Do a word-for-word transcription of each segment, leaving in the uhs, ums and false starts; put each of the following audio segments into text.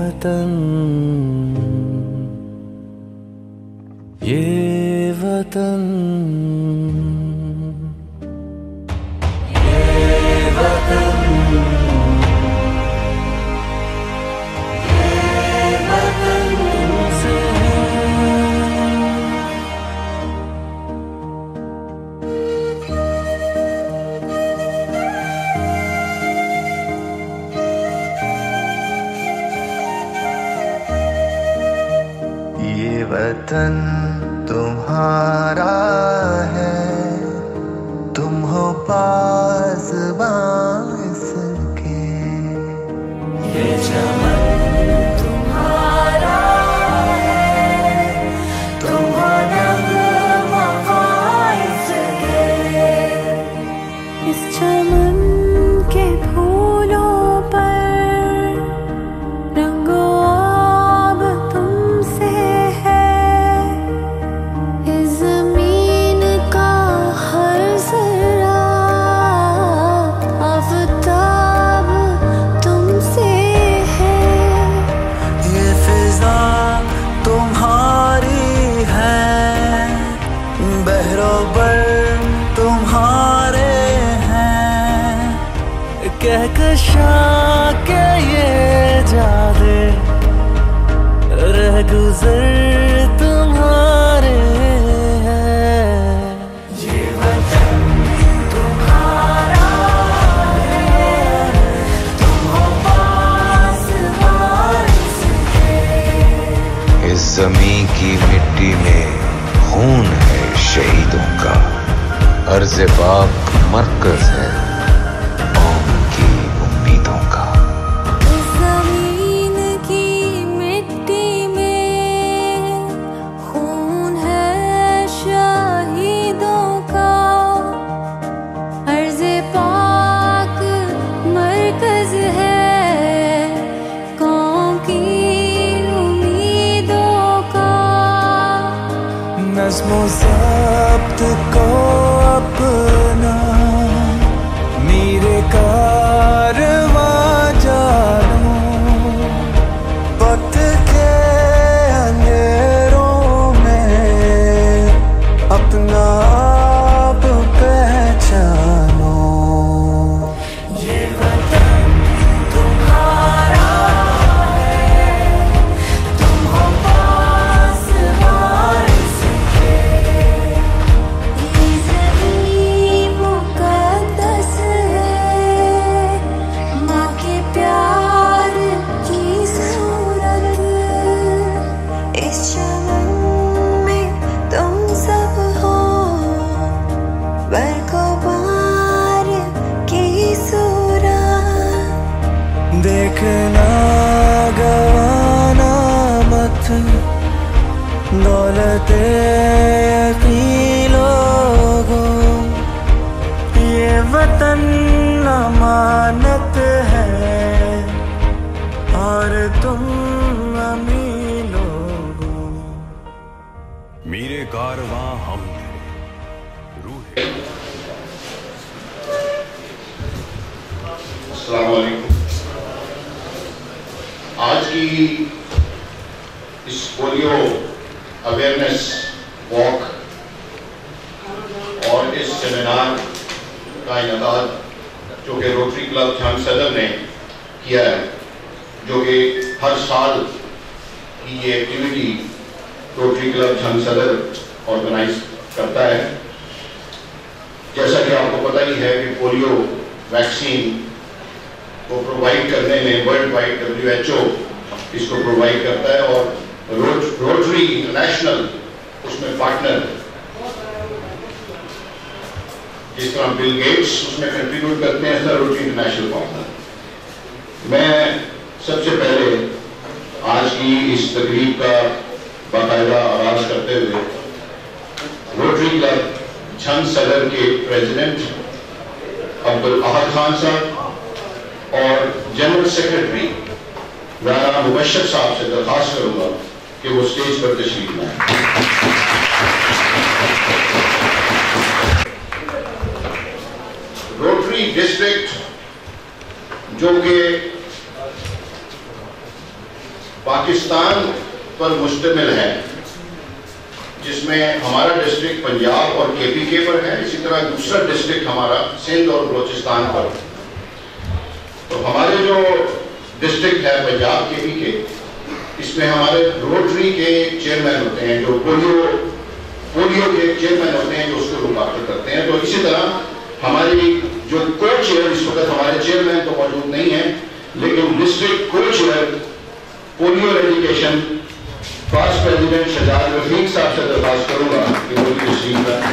वतन ये वतन ये वतन ये वतन तुमसे ये वतन तुम्हारा है, तुम हो पासबां इसके। ये चमन तुम्हारा है, तुम हो नगमा इसके। इस चमन के फूलों पर रंगो आब तुमसे है। इस जमीन का हर जरा आफताब तुमसे है। ये फिजा तुम्हारी है, बहरोबर तुम्हारे हैं। कहकशा के ये जादे रह गुजर तुम्हारे हैं। ये वतन तुम्हारा है, तुम हो पासबां इसके। इस ज़मीं की मिट्टी में खून है शहीदों का, अर्ज़ पाक मरकज़ है कौम की उम्मीदों का। इस ज़मीन की मिट्टी में खून है शहीदों का, अर्ज़ पाक मरकज़ है कौम की उम्मीदों का। नज़्मो ज़ब्त को अपना मेरे कारवां जानो, वक्त के अंधेरों में अपना आप पहचानो। ये वतन तुम्हारा है, तुम हो पासबां इसके। ये ज़मीन मुक़द्दस है, माँ के प्यार की सूरत। इस चमन में तुम सब हो, बरक़बार की सूरत। देखना गवाना मत दौलते यकीन लोगों, ये वतन अमानत है और तुम अमीन लोगों। मेरे कारवां हम थे रूह अस्सलाम वालेकुम। आज की इस पोलियो अवेयरनेस वॉक और इस सेमिनार का इनेकाद जो कि रोटरी क्लब छान सदर ने किया है, जो कि हर साल की ये एक्टिविटी रोटरी क्लब छान सदर ऑर्गेनाइज करता है। जैसा कि आपको पता ही है कि पोलियो वैक्सीन को प्रोवाइड करने में world wide W H O इसको प्रोवाइड करता है और रोट, रोटरी इंटरनेशनल उसमें पार्टनर है। जिस तरह बिल गेट्स उसमें कंट्रीब्यूट करते हैं, ऐसा रोटरी इंटरनेशनल पार्टनर। मैं सबसे पहले आज की इस तकरीब का बाकायदा आगाज करते हुए रोटरी क्लब छन सदर के प्रेसिडेंट अब्दुल अहद खान साहब और जनरल सेक्रेटरी राना मुबशर साहब से दरखास्त करूंगा कि वो स्टेज पर तशरीफ लाएं। रोटरी डिस्ट्रिक्ट जो कि پاکستان پر مشتمل ہے، جس میں ہمارا ڈسٹرکٹ پنجاب اور کے پی کے پر ہے، اسی طرح دوسرا ڈسٹرکٹ ہمارا سندھ اور بلوچستان پر۔ تو ہمارے جو ڈسٹرکٹ ہے پنجاب کے پی کے، اس میں ہمارے روٹری کے چیئرمین ہوتے ہیں، جو پولیو پولیو کے چیئرمین ہوتے ہیں، جو اس کو لوک کرتے ہیں۔ تو اسی طرح ہماری جو کو چیئر اس وقت ہمارے چیئرمین تو موجود نہیں ہیں، لیکن ڈسٹرکٹ کو chair polio education past president Shahzad Rafiq صاحب سے درخواست کروں گا کہ وہ بھی تشریف لائیں۔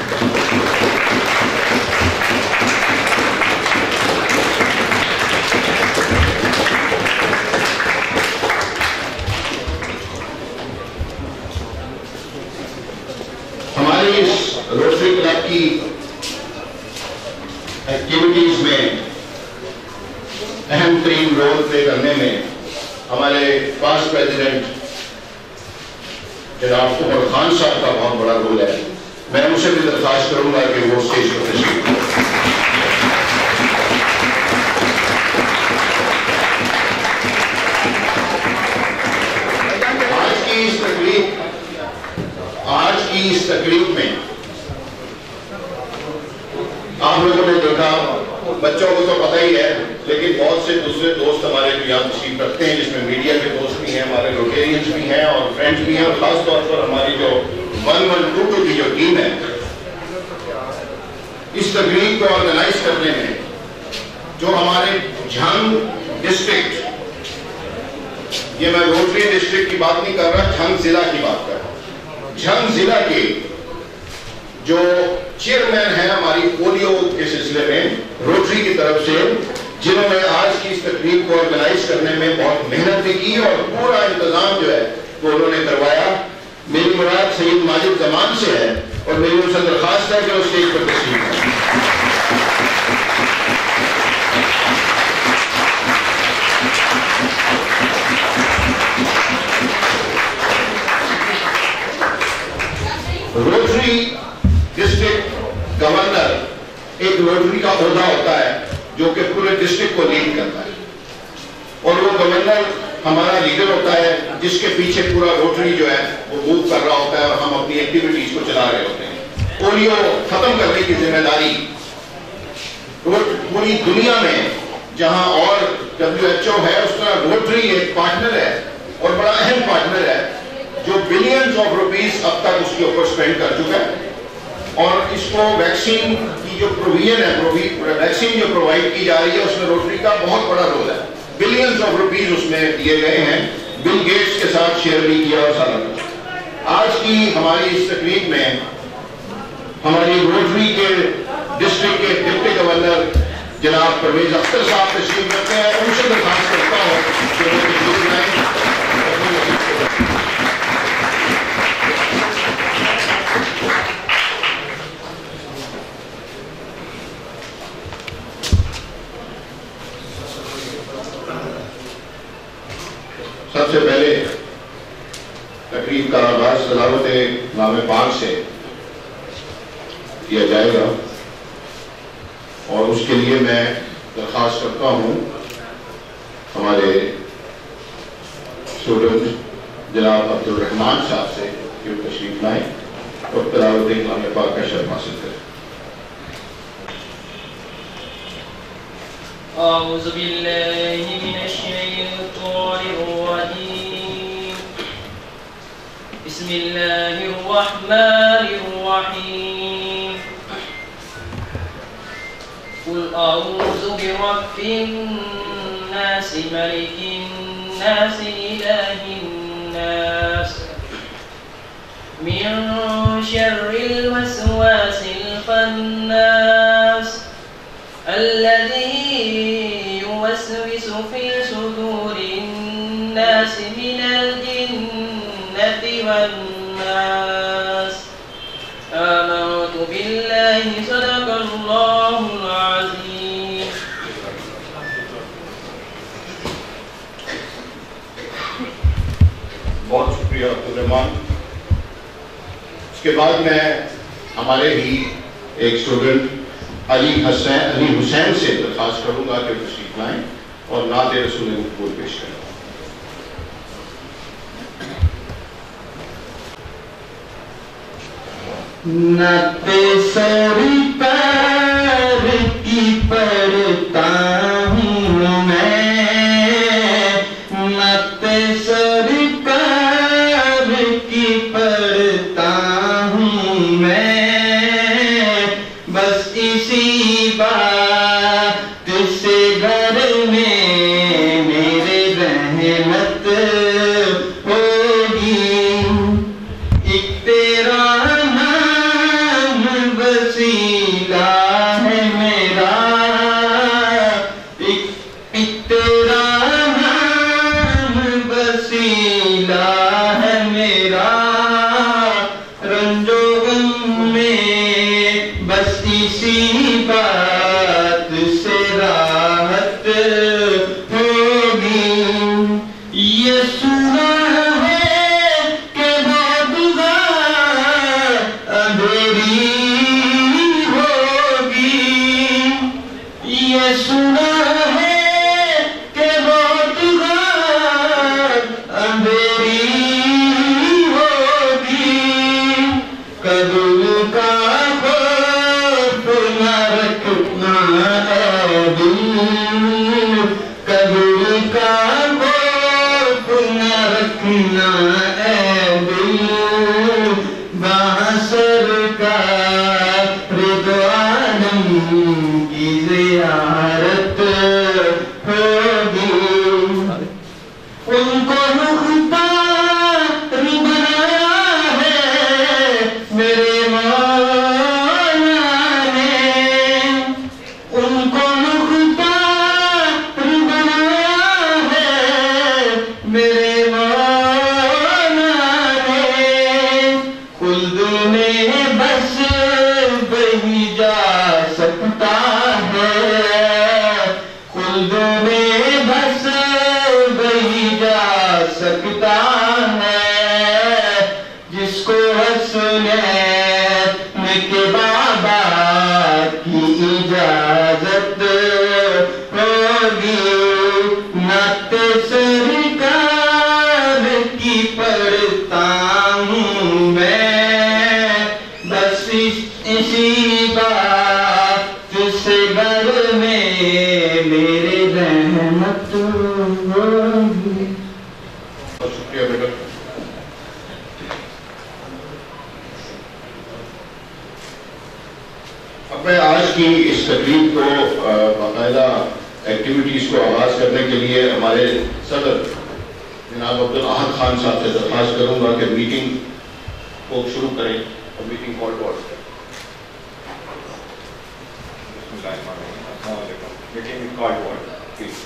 ہماری اس روٹری کلب کی ایکٹیویٹیز میں اہم ترین رول پلے کرنے میں ہمارے پاسٹ پریزیڈنٹ جناب عمر خان صاحب کا بہت بڑا رول ہے۔ میں ان سے بھی درخواست کروں گا کہ وہ اسٹیج پر تشریف لائیں۔ آج کی اس تقریب آج کی اس تقریب میں آپ لوگوں نے دیکھا، بچوں کو تو پتہ ہی ہے، لیکن بہت سے دوسرے دوست ہمارے جو یہاں تشریف رکھتے ہیں، جس میں میڈیا کے دوست بھی ہیں، ہمارے روٹیرینز بھی ہیں اور فرینڈز بھی ہیں، اور خاص طور پر ہماری جو ون ون ٹو ٹو کی جو ٹیم ہے، اس تقریب کو آرگنائز کرنے میں جو ہمارے جھنگ ڈسٹرکٹ، یہ میں روٹری ڈسٹرکٹ کی بات نہیں کر رہا، جھنگ ضلع کی بات کر رہا ہوں، جھنگ ضلع کے جو چیئرمین ہیں ہماری پولیو کے سلسلے میں روٹری کی طرف سے، جنہوں نے آج کی اس تقریب کو آرگنائز کرنے میں بہت محنت بھی کی اور پورا انتظام جو ہے وہ انہوں نے کروایا۔ میری مراد سید ماجد زمان سے ہے اور میری ان سے درخواست ہے کہ وہ اسٹیج پر تشریف لائیں۔ روٹری ڈسٹرکٹ گورنر ایک روٹری کا عہدہ ہوتا ہے جو کہ پورے ڈسٹرکٹ کو لیڈ کرتا ہے، اور وہ گورنر ہمارا لیڈر ہوتا ہے جس کے پیچھے پورا روٹری جو ہے وہ موو کر رہا ہوتا ہے اور ہم اپنی ایکٹیویٹیز کو چلا رہے ہوتے ہیں۔ پولیو ختم کرنے کی ذمہ داری پوری دنیا میں جہاں اور ڈبلیو ایچ او ہے، اس طرح روٹری ایک پارٹنر ہے اور بڑا اہم پارٹنر ہے جو بلینز آف روپیز اب تک اس کے اوپر اسپینڈ کر چکا ہے، اور اس کو ویکسین کی جو پروویژن ہے، ویکسین جو پرووائڈ کی جا رہی ہے، اس میں روٹری کا بہت بڑا رول ہے۔ بلینز آف روپیز اس میں دیے گئے ہیں، بل گیٹس کے ساتھ شیئر بھی کیا اور سارا کچھ۔ آج کی ہماری اس تقریب میں ہماری روٹری کے ڈسٹرکٹ کے ڈپٹی گورنر جناب پرویز اختر صاحب تشریف رکھتے ہیں، ان سے درخواست کرتا ہوں کہ وہ تشریف لائیں۔ سب سے پہلے تقریب کا آغاز تلاوت کلام پاک سے کیا جائے گا، اور اس کے لیے میں درخواست کرتا ہوں ہمارے اسٹوڈنٹ جناب عبد الرحمان صاحب سے کہ وہ تشریف لائیں اور تلاوت کلام پاک کا شرف حاصل کریں۔ أعوذ بالله من الشيطان الرجيم بسم الله الرحمن الرحيم قل أعوذ برب الناس ملك الناس إله الناس من شر الوسواس الخناس الذي يوسوس في صدور الناس من الجنة والناس آمنت بالله صدق الله العظيم۔ بہت شکریہ عبد الرحمان۔ اس کے بعد میں ہمارے ہی ایک اسٹوڈنٹ علی حسین علی حسین سے درخواست کروں گا کہ تشریف لائیں اور نعت رسول مقبول پیش کریں۔ نت سر پیر کی پڑھتا ہوں میں، نت سر پیر کی پڑھتا ہوں میں، بس اسی بات سے گھر میں میرے رحمت ہوگی، ایک تیرا نام وسیلہ ہے میرا، ایک ایک تیرا نام وسیلہ ہے میرا، رنج و غم میں بس اسی بات سے راحت ہوگی، یہ سنا ہے کہ روزگار اندھیری ہوگی، یہ سنا ہے کہ روزگار اندھیری ہوگی، قبر کا خوف نہ رکھنا اے دل، قبر کا خوف نہ رکھنا اے دل، وہاں سرکار رضوانم کی زیارت ہوگی، ان کو مختار بنایا ہے میرے مولا نے، ان کو مختار بنایا ہے میرے مولا نے، خلد میں بس وہی جا سکتا ہے، خلد میں بس وہی جا سکتا ہے، جس کو حسنین کے بابا کی اجازت ہوگی، نت سرکار کی پڑھتا ہوں میں، بس اسی بات سے گھر میں میرے رحمت ہوگی۔ شکریہ بیٹا۔ اب میں آج کی اس تقریب کو باقاعدہ ایکٹیویٹیز کو آغاز کرنے کے لیے ہمارے صدر جناب عبدالاحد خان صاحب سے درخواست کروں گا کہ میٹنگ کو شروع کریں اور میٹنگ کال ٹو آرڈر کریں۔ Meeting call to order please.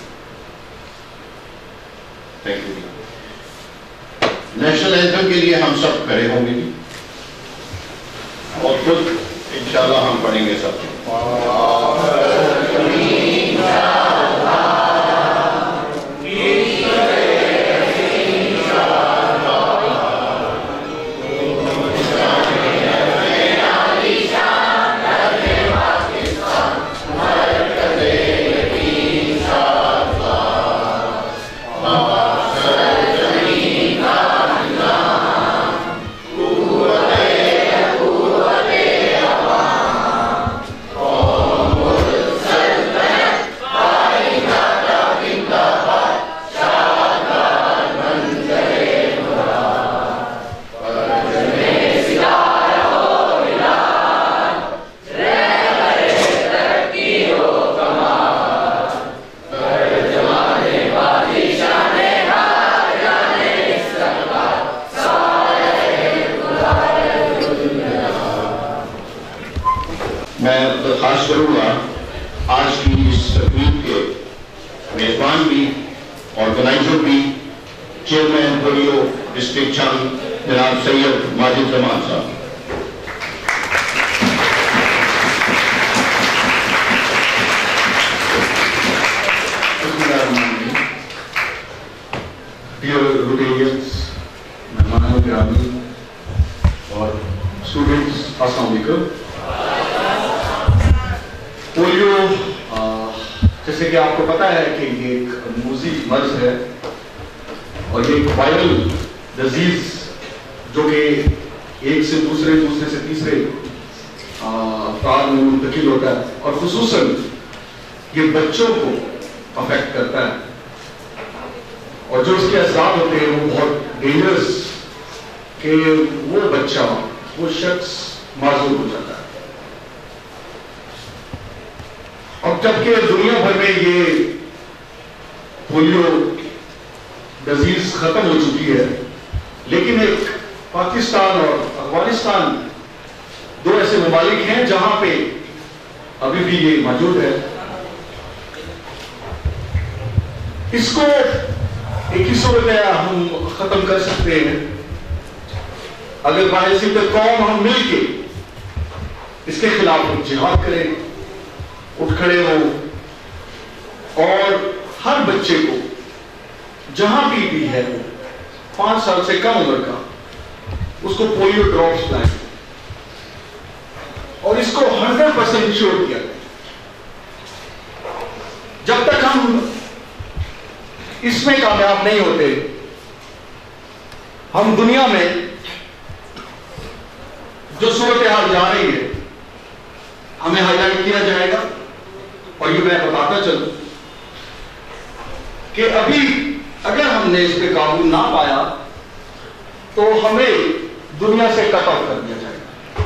Thank you. National anthem کے لیے ہم سب کھڑے ہوں گے اور خود انشاءاللہ ہم پڑھیں گے سب۔ میں درخواست کروں گا آج کی اس تقریب کے میزبان بھی، آرگنائزر بھی، چیئرمین پولیو ڈسٹرکٹ چند جناب سید ماجد زمان صاحب۔ ڈیئر روٹیرینز، مہمان گرامی اور اسٹوڈنٹس، السلام علیکم۔ پولیو جیسے کہ آپ کو پتا ہے کہ یہ ایک موذی مرض ہے اور یہ ایک وائرل ڈیزیز جو کہ ایک سے دوسرے دوسرے سے تیسرے افراد میں منتقل ہوتا ہے اور خصوصاً یہ بچوں کو افیکٹ کرتا ہے اور جو اس کے اثرات ہوتے ہیں وہ بہت ڈینجرس کہ وہ بچہ وہ شخص معذور ہو جاتا ہے. اب جبکہ دنیا بھر میں یہ پولیو ڈیزیز ختم ہو چکی ہے لیکن ایک پاکستان اور افغانستان دو ایسے ممالک ہیں جہاں پہ ابھی بھی یہ موجود ہے. اس کو ایک ہی صورت ہے ہم ختم کر سکتے ہیں اگر باحثیت قوم ہم مل کے اس کے خلاف جہاد کریں, اٹھ کھڑے ہوں اور ہر بچے کو جہاں بھی بھی ہے وہ پانچ سال سے کم عمر کا اس کو پولیو ڈراپس پلائیں اور اس کو ہنڈریڈ پرسینٹ شیور کیا. جب تک ہم اس میں کامیاب نہیں ہوتے ہم دنیا میں جو صورتحال جا رہی ہے ہمیں ہائی لائٹ کیا جائے گا. اور یہ میں بتاتا چلوں کہ ابھی اگر ہم نے اس پہ قابو نہ پایا تو ہمیں دنیا سے کٹ آف کر دیا جائے گا.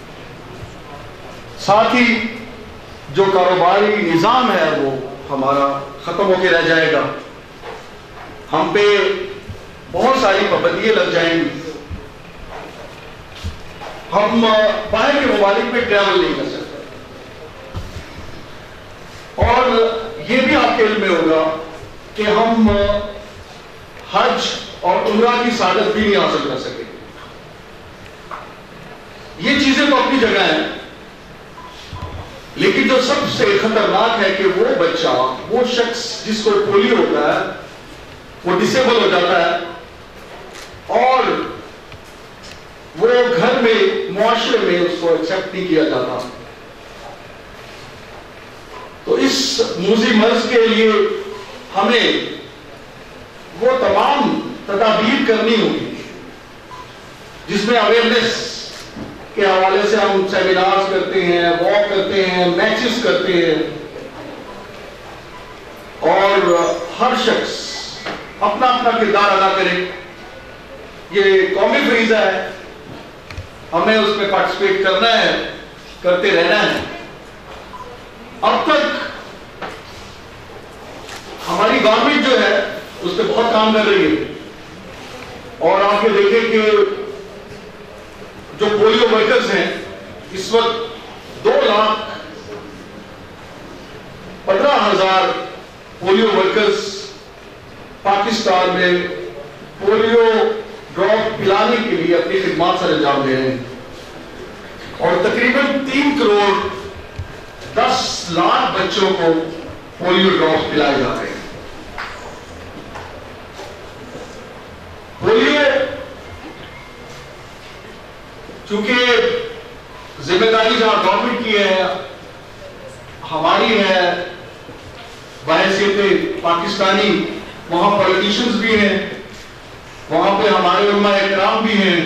ساتھ ہی جو کاروباری نظام ہے وہ ہمارا ختم ہو کے رہ جائے گا. ہم پہ بہت ساری پابندیاں لگ جائیں گی. ہم باہر کے ممالک میں ٹریول نہیں کر سکتے. اور یہ بھی آپ کے علم میں ہوگا کہ ہم حج اور عمرہ کی سعادت بھی نہیں حاصل کر سکے. یہ چیزیں تو اپنی جگہ ہیں لیکن جو سب سے خطرناک ہے کہ وہ بچہ وہ شخص جس کو پولیو ہوتا ہے وہ ڈسیبل ہو جاتا ہے اور وہ گھر میں معاشرے میں اس کو ایکسپٹ نہیں کیا جاتا. تو اس موذی مرض کے لیے ہمیں وہ تمام تدابیر کرنی ہوگی جس میں اویئرنیس کے حوالے سے ہم سیمینارز کرتے ہیں, واک کرتے ہیں, میچز کرتے ہیں اور ہر شخص اپنا اپنا کردار ادا کرے. یہ قومی فریضہ ہے, ہمیں اس میں پارٹیسپیٹ کرنا ہے, کرتے رہنا ہے. اب تک ہماری گورنمنٹ جو ہے اس پہ بہت کام کر رہی ہے اور آپ یہ دیکھیں کہ جو پولیو ورکرز ہیں اس وقت دو لاکھ پندرہ ہزار پولیو ورکرز پاکستان میں پولیو ڈراپ پلانے کے لیے اپنی خدمات سر انجام دے رہے ہیں اور تقریباً تین کروڑ دس لاکھ بچوں کو پولیو ڈراپس پلائے جا رہے ہیں. پولیو چونکہ ذمہ داری جہاں گورنمنٹ کی ہے ہماری ہے بحیثیت پاکستانی, وہاں پولیٹیشنز بھی ہیں, وہاں پہ ہمارے علماء اکرام بھی ہیں.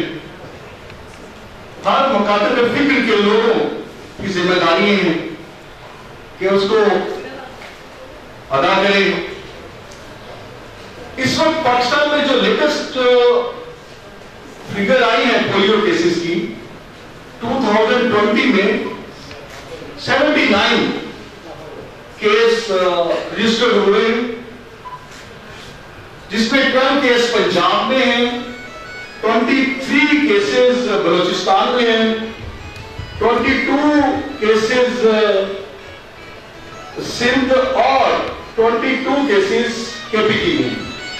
ہر مکاتب فکر کے لوگوں کی ذمہ داری ہیں کہ اس کو ادا کریں. اس وقت پاکستان میں جو لیٹسٹ فگر آئی ہیں پولیو کیسز کی دو ہزار بیس میں سیونٹی نائن کیس رجسٹرڈ ہوئے جس میں ٹویلو کیس پنجاب میں ہیں, تیئیس کیسز بلوچستان میں ہیں, بائیس کیسز سندھ اور بائیس کیسز کے پی ٹی میں.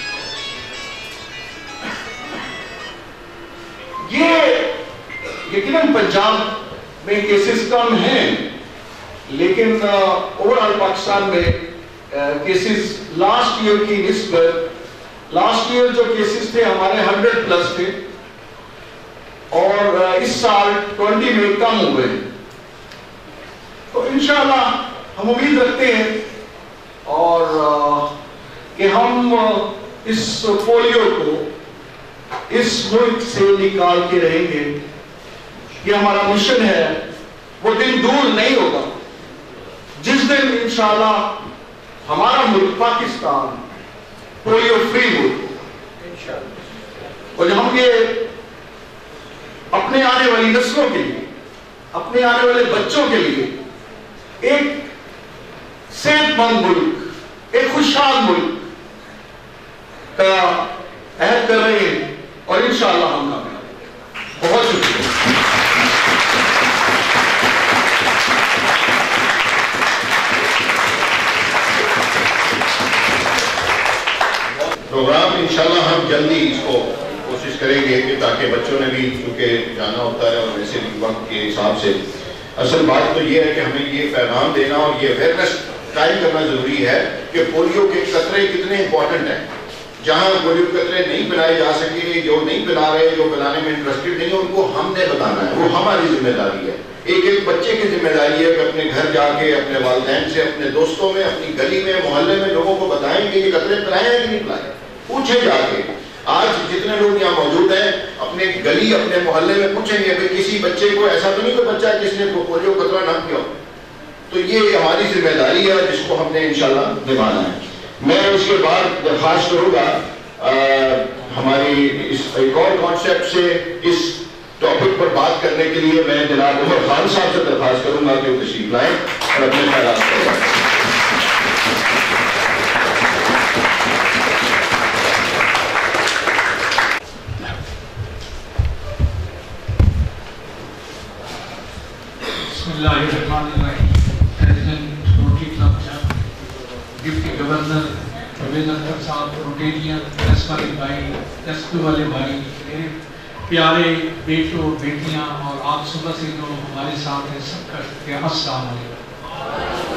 یہ یقیناً پنجاب میں کیسز کم ہیں لیکن اوور آل پاکستان میں کیسز لاسٹ ایئر کی نسبت لاسٹ ایئر جو کیسز تھے ہمارے ہنڈریڈ پلس تھے اور اس سال ٹوینٹی میں کم ہو گئے. تو انشاءاللہ ہم امید رکھتے ہیں اور کہ ہم اس پولیو کو اس ملک سے نکال کے رہیں گے یہ ہمارا مشن ہے، وہ دن دور نہیں ہوگا جس دن انشاءاللہ ہمارا ملک پاکستان پولیو فری ملک، اور جب ہم یہ اپنے آنے والی نسلوں کے لیے، اپنے آنے والے بچوں کے لیے ایک صحت مند ملک، ایک خوشحال ملک کا عہد کر رہے ہیں، اور انشاءاللہ ہم کامیاب ہیں۔ بہت شکریہ۔ پروگرام انشاءاللہ ہم جلدی اس کو کوشش کریں گے کہ تاکہ بچوں نے بھی چونکہ جانا ہوتا ہے اور ویسے بھی وقت کے حساب سے، اصل بات تو یہ ہے کہ ہمیں یہ پیغام دینا اور یہ اویئرنیس قائم کرنا ضروری ہے کہ پولیو کے قطرے کتنے امپورٹنٹ ہیں۔ جہاں پولیو کے قطرے نہیں پلائے جا سکے، جو نہیں پلا رہے، جو پلانے میں انٹرسٹڈ نہیں، ان کو ہم نے بتانا ہے، وہ ہماری ذمہ داری ہے۔ ایک ایک بچے کی ذمہ داری ہے کہ اپنے گھر جا کے اپنے والدین سے، اپنے دوستوں میں، اپنی گلی میں، محلے میں لوگوں کو بتائیں کہ یہ قطرے پلائے ہیں کہ نہیں پلائے، پوچھیں جا کے۔ آج جتنے لوگ یہاں موجود ہیں اپنے گلی، اپنے محلے میں پوچھیں گے کہ کسی بچے کو ایسا تو نہیں کوئی بچہ جس نے پولیو قطرہ نہ کیا ہو۔ تو یہ ہماری ذمہ داری ہے جس کو ہم نے انشاءاللہ نبھانا ہے۔ میں اس کے بعد درخواست کروں گا ہماری اس ایک اور کانسیپٹ سے اس ٹاپک پر بات کرنے کے لیے میں جناب عمر خان صاحب سے درخواست کروں گا کہ وہ تشریف لائیں اور اپنے خیالات کریں۔ بسم اللہ الرحمن الرحیم۔ President Rotary Club Jhang, deputy governor Pervez Akhtar صاحب، روٹیرین، پریس والے بھائی، ریسکیو والے بھائی، میرے پیارے بیٹوں بیٹیاں، اور آپ صبح سے جو ہمارے ساتھ ہیں، سب کا شکریہ۔ السلام علیکم۔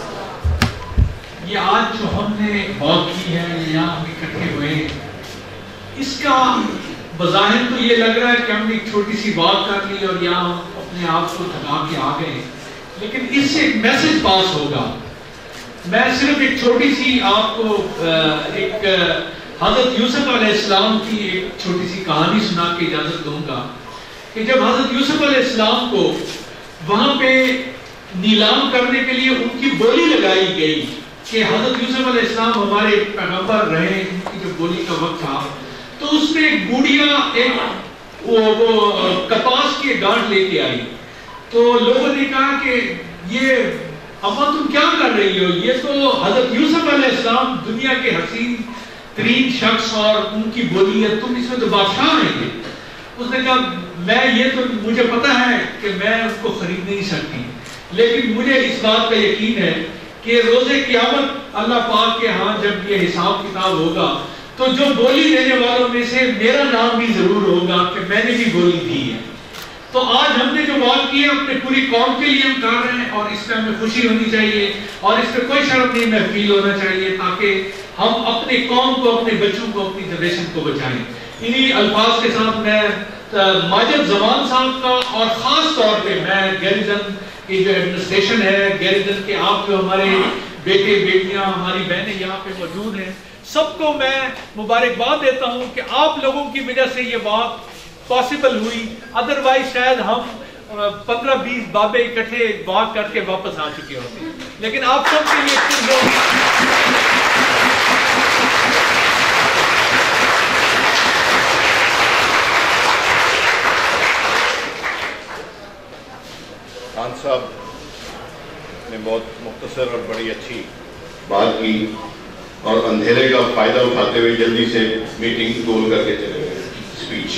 یہ آج جو ہم نے واک کی ہے، یہاں ہم اکٹھے ہوئے، اس کا بظاہر تو یہ لگ رہا ہے کہ ہم نے ایک چھوٹی سی واک کر لی اور یہاں ہم اپنے آپ کو تھکا کے آ گئے، لیکن اس سے ایک میسج پاس ہوگا۔ میں صرف ایک چھوٹی سی آپ کو ایک حضرت یوسف علیہ السلام کی ایک چھوٹی سی کہانی سنا کے اجازت دوں گا کہ جب حضرت یوسف علیہ السلام کو وہاں پہ نیلام کرنے کے لیے ان کی بولی لگائی گئی کہ حضرت یوسف علیہ السلام ہمارے پیغمبر رہے، ان کی جو بولی کا وقت تھا، تو اس میں ایک گوڑیا ایک وہ کپاس کی گانٹ لے کے آئی، تو لوگوں نے کہا کہ یہ اماں تم کیا کر رہی ہو، یہ تو حضرت یوسف علیہ السلام دنیا کے حسین ترین شخص اور ان کی بولی ہے، تم اس میں تو بادشاہ ہیں گے۔ اس نے کہا میں یہ تو مجھے پتا ہے کہ میں اس کو خرید نہیں سکتی، لیکن مجھے اس بات کا یقین ہے کہ روز قیامت اللہ پاک کے ہاں جب یہ حساب کتاب ہوگا تو جو بولی دینے والوں میں سے میرا نام بھی ضرور ہوگا کہ میں نے بھی بولی دی ہے۔ تو آج ہم نے جو بات کی ہے اپنے پوری قوم کے لیے ہم کر رہے ہیں، اور اس پہ ہمیں خوشی ہونی چاہیے اور اس پہ کوئی شرم نہیں محفوظ ہونا چاہیے، تاکہ ہم اپنے قوم کو، اپنے بچوں کو، اپنی جنریشن کو بچائیں۔ انہی الفاظ کے ساتھ میں ماجد زمان صاحب کا اور خاص طور پہ میں گیریزن کی جو ایڈمنسٹریشن ہے، گیریزن کے آپ جو ہمارے بیٹے بیٹیاں، ہماری بہنیں یہاں پہ موجود ہیں، سب کو میں مبارکباد دیتا ہوں کہ آپ لوگوں کی وجہ سے یہ بات پاسبل ہوئی، ادروائز شاید ہم پندرہ بیس بابے اکٹھے واک کر کے واپس آ چکے ہوتے، لیکن آپ سب کے لیے خان صاحب نے بہت مختصر اور بڑی اچھی بات کی اور اندھیرے کا فائدہ اٹھاتے ہوئے جلدی سے میٹنگ گول کر کے چلے گئے اسپیچ۔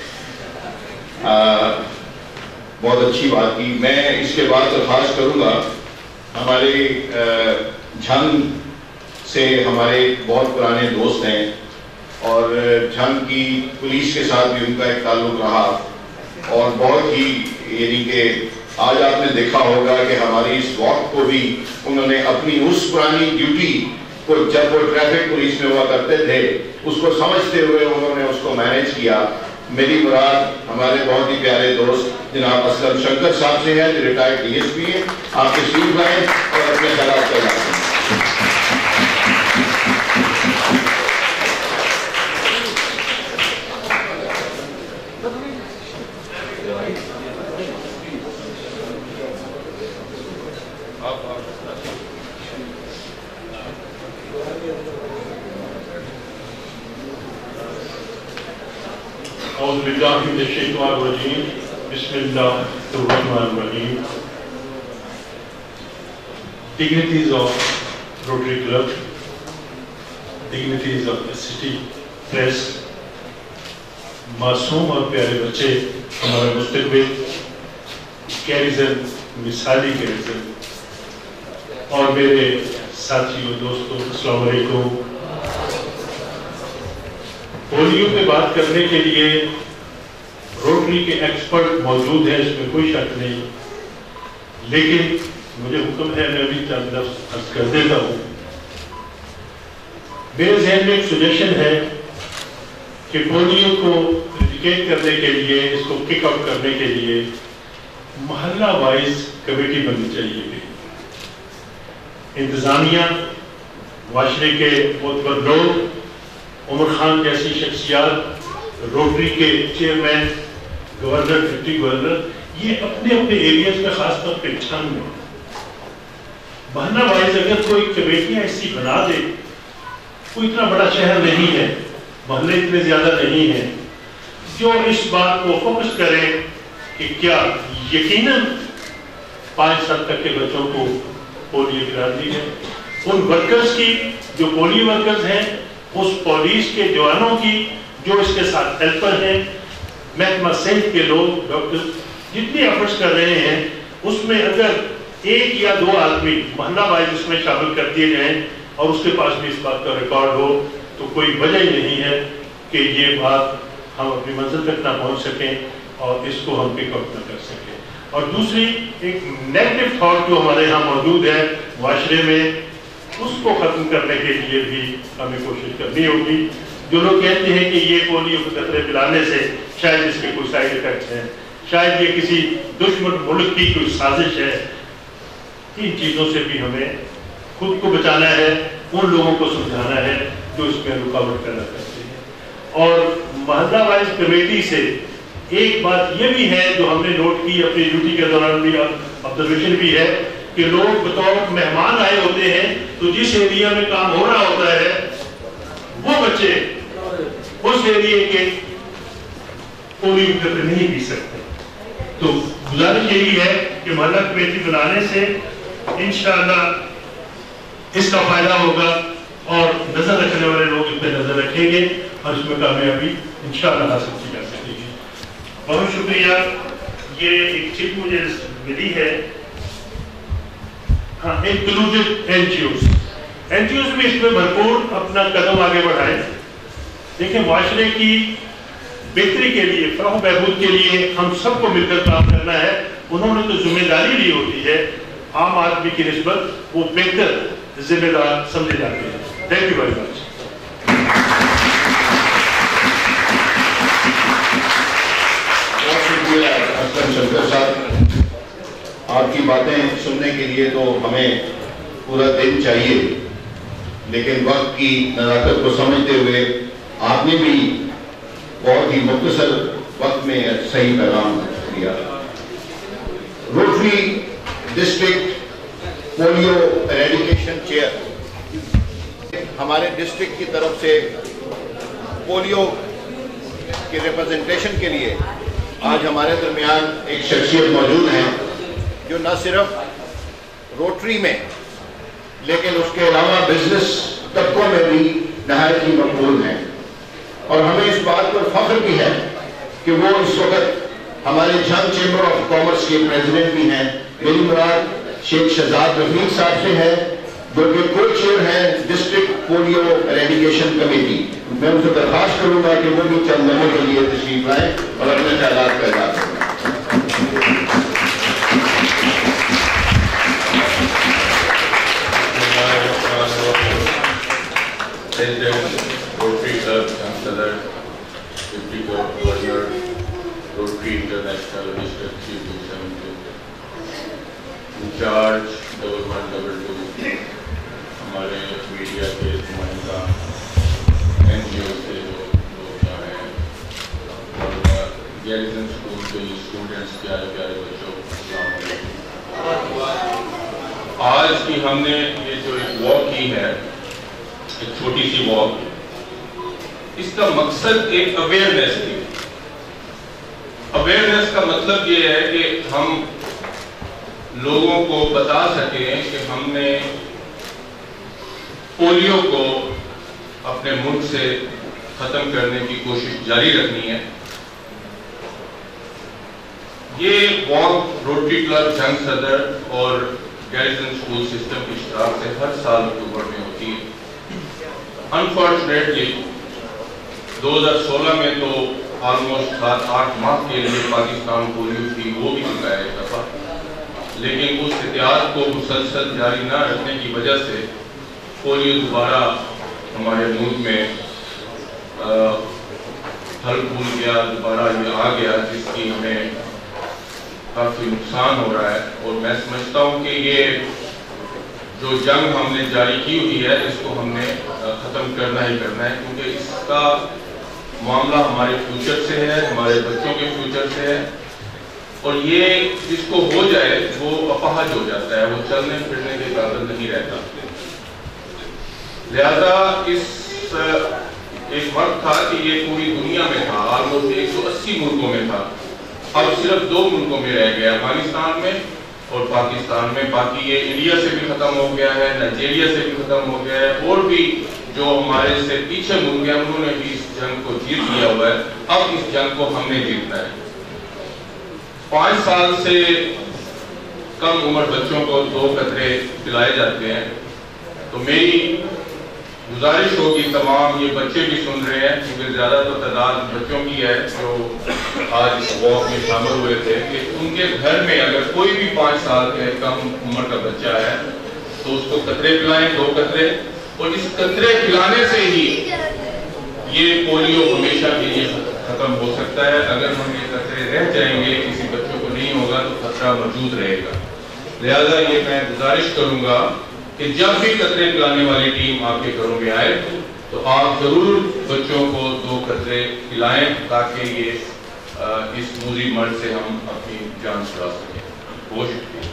بہت اچھی بات کی۔ میں اس کے بعد درخواست کروں گا ہمارے جھنگ سے ہمارے بہت پرانے دوست ہیں اور جھنگ کی پولیس کے ساتھ بھی ان کا ایک تعلق رہا، اور بہت ہی یعنی کہ آج آپ نے دیکھا ہوگا کہ ہماری اس واک کو بھی انہوں نے اپنی اس پرانی ڈیوٹی کو، جب وہ ٹریفک پولیس میں ہوا کرتے تھے، اس کو سمجھتے ہوئے انہوں نے اس کو مینیج کیا۔ میری مراد ہمارے بہت ہی پیارے دوست جناب اسلم شنکر صاحب سے ہے جو ریٹائرڈ ڈی ایس پی ہیں، آپ تشریف لائیں اور اپنے خیالات پیدا کریں۔ أعوذ بالله من الشيطان الرجيم بسم الله الرحمن الرحيم. Dignitaries of Rotary Club, dignitaries of the city, press, मासूम और प्यारे बच्चे, हमारे मुस्तकबिल, कैरिज़न, मिसाली कैरिज़न, और मेरे साथियों, दोस्तों, अस्सलाम वालेकुम। पोलियो पे बात करने के लिए रोटरी के एक्सपर्ट मौजूद हैं, इसमें कोई शक नहीं, लेकिन मुझे हुक्म है मैं भी चंद लफ्ज़ अर्ज़ कर देता हूँ। मेरे ज़हन में एक सजेशन है कि पोलियो को एजुकेट करने के लिए, इसको किक आउट करने के लिए मोहल्ला वाइज कमेटी बननी चाहिए। इंतज़ामिया, माशरे के मोतबर लोग, उमर खान जैसी शख्सियात, रोटरी के चेयरमैन, गवर्नर, डिप्टी गवर्नर, ये अपने अपने एरियाज में खास तौर पर छान में बहना वाइज अगर कोई कमेटियां ऐसी बना दे, कोई इतना बड़ा शहर नहीं है, मोहल्ले इतने ज्यादा नहीं है, जो इस बात को फोकस करें कि क्या यकीनन पाँच साल तक के बच्चों को पोलियो पिला दी है, उन वर्कर्स की जो पोलियो वर्कर्स हैं, उस पुलिस के जवानों की जो इसके साथ हेल्पर हैं, महकमा सेहत के लोग, डॉक्टर, जितने एफर्ट्स कर रहे हैं, उसमें अगर एक या दो आदमी मोहल्ला वाइज इसमें शामिल कर दिए जाएं और उसके पास भी इस बात का रिकॉर्ड हो, तो कोई वजह ही नहीं है कि ये बात हम अपनी मंजिल तक ना पहुंच सकें और इसको हम पिक अप ना कर सकें। और दूसरी एक नेगेटिव थॉट जो हमारे यहाँ मौजूद है माशरे में, उसको खत्म करने के लिए भी हमें कोशिश करनी होगी। जो लोग कहते हैं कि ये पोलियो के कतरे पिलाने से शायद इसके कोई साइड इफेक्ट्स हैं, शायद ये किसी दुश्मन मुल्क की कोई साजिश है, इन चीज़ों से भी हमें खुद को बचाना है, उन लोगों को समझाना है जो इसमें रुकावट पैदा करते हैं। और मोहल्ला वाइज कमेटी से एक बात ये भी है जो हमने नोट की अपनी ड्यूटी के दौरान भी, ऑब्जर्वेशन भी है कि लोग बतौर मेहमान आए होते हैं, तो जिस एरिया में काम हो रहा होता है वो बच्चे उस एरिया के पोलियो कतरे नहीं पी सकते। तो गुजारिश यही है कि मोहल्ला कमेटी बनाने से इंशाअल्लाह इसका फायदा होगा और नजर रखने वाले लोग इस पर नजर रखेंगे और इसमें कामयाबी इंशाअल्लाह हासिल की जा सकेगी। बहुत शुक्रिया। ये एक चिप मुझे मिली है, हाँ, इंक्लूसिव एनजीओस एनजीओस भी इसमें भरपूर अपना कदम आगे बढ़ाएं। देखिए, माशरे की बेहतरी के लिए, फलाह बहबूद के लिए हम सबको मिलकर काम करना है। उन्होंने तो जिम्मेदारी ली होती है, आम आदमी की निस्बत वो बेहतर जिम्मेदार समझे जाते हैं। Thank you very much. बहुत शुक्रिया असलम शंकर साहब। आपकी बातें सुनने के लिए तो हमें पूरा दिन चाहिए, लेकिन वक्त की नज़ाकत को समझते हुए आपने भी बहुत ही मुख्तसर वक्त में सही पैगाम दिया। Rotary district polio eradication chair हमारे डिस्ट्रिक्ट की तरफ से पोलियो के रिप्रेजेंटेशन के लिए आज हमारे दरमियान एक शख्सियत मौजूद है जो न सिर्फ रोटरी में लेकिन उसके अलावा बिजनेस तबकों में भी नहायत ही मकबूल हैं। और हमें इस बात पर फख्र भी है कि वो इस वक्त हमारे झंग चैम्बर ऑफ कॉमर्स के प्रेसिडेंट भी हैं। मेरी मुराद शेख शहजाद रफीक साहब से है, जो कि को चेयर है डिस्ट्रिक्ट पोलियो एरेडिकेशन कमेटी। मैं उनसे दरख्वास्त करूंगा कि वो भी चंद लम्हों के लिए तशरीफ लाएं और अपने ख्यालात का इज़हार करें। Rotary Club Chancellor, Deputy Governor, Rotary International District Chief Executive, in charge Government Level Two, हमारे मीडिया के नुमाइंदा, एनजीओ से जो लोग हैं, और गैरिसन स्कूल के स्टूडेंट्स, प्यारे प्यारे बच्चों, आज की हमने ये जो एक वॉक की है, एक छोटी सी वॉक, इसका मकसद एक अवेयरनेस थी اویئرنیس کا مطلب یہ ہے کہ ہم لوگوں کو بتا سکیں کہ ہم نے پولیو کو اپنے ملک سے ختم کرنے کی کوشش جاری رکھنی ہے. یہ واک روٹری کلب جنگ صدر اور گیریزن اسکول سسٹم کی اشتراک سے ہر سال اکتوبر میں ہوتی ہے. انفارچونیٹلی دو ہزار سولہ میں تو آلموسٹ سات آٹھ ماہ کے لیے پاکستان پولیو تھی وہ بھی چکا ہے ایک دفعہ, لیکن اس احتیاط کو مسلسل جاری نہ رکھنے کی وجہ سے پولیو دوبارہ ہمارے ملک میں پھل پھول گیا, دوبارہ یہ آ گیا, جس کی ہمیں کافی نقصان ہو رہا ہے. اور میں سمجھتا ہوں کہ یہ جو جنگ ہم نے جاری کی ہوئی ہے اس کو ہم نے ختم کرنا ہی کرنا ہے, کیونکہ اس کا معاملہ ہمارے فیوچر سے ہے, ہمارے بچوں کے فیوچر سے ہے, اور یہ جس کو ہو جائے وہ اپاہج ہو جاتا ہے, وہ چلنے پھرنے کے قابل نہیں رہتا. لہذا اس ایک وقت تھا کہ یہ پوری دنیا میں تھا, آلموسٹ ایک سو اسی ملکوں میں تھا, اب صرف دو ملکوں میں رہ گیا, افغانستان میں اور پاکستان میں. باقی یہ انڈیا سے بھی ختم ہو گیا ہے, نائجیریا سے بھی ختم ہو گیا ہے, اور بھی جو ہمارے سے پیچھے ملک ہیں انہوں نے بھی اس جنگ کو جیت لیا ہوا ہے. اب اس جنگ کو ہم نے جیتنا ہے. پانچ سال سے کم عمر بچوں کو دو قطرے پلائے جاتے ہیں, تو میری گزارش ہوگی تمام یہ بچے بھی سن رہے ہیں, کیونکہ زیادہ تو تعداد بچوں کی ہے جو آج اس واک میں شامل ہوئے تھے, کہ ان کے گھر میں اگر کوئی بھی پانچ سال کے کم عمر کا بچہ ہے تو اس کو قطرے پلائیں, دو قطرے, اور اس قطرے پلانے سے ہی یہ پولیو ہمیشہ کے لیے ختم ہو سکتا ہے. اگر ہم یہ قطرے رہ جائیں گے, کسی بچوں کو نہیں ہوگا, تو خطرہ موجود رہے گا. لہذا یہ میں گزارش کروں گا کہ جب بھی قطرے پلانے والی ٹیم آپ کے گھروں میں آئے تو آپ ضرور بچوں کو دو قطرے پلائیں, تاکہ یہ اس موذی مرض سے ہم اپنی جان چھڑا سکیں. بہت شکریہ.